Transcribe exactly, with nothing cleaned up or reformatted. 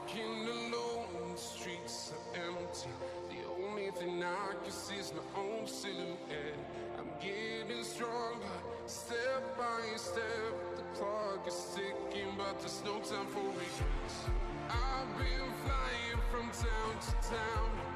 Walking alone, the streets are empty. The only thing I can see is my own silhouette. I'm getting stronger, step by step. The clock is ticking, but there's no time for regrets. I've been flying from town to town,